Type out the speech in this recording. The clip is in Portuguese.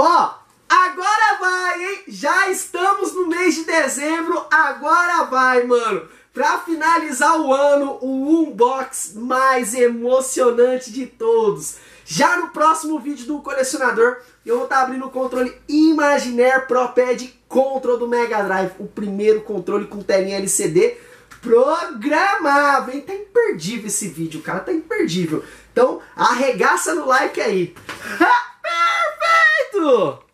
Ó, agora vai, hein? Já estamos no mês de dezembro, agora vai, mano. Pra finalizar o ano, o unbox mais emocionante de todos. Já no próximo vídeo do colecionador, eu vou estar abrindo o controle Imagineer Pro Pad Control do Mega Drive. O primeiro controle com telinha LCD programável, hein? Tá imperdível esse vídeo, cara, tá imperdível. Então, arregaça no like aí. Perfeito!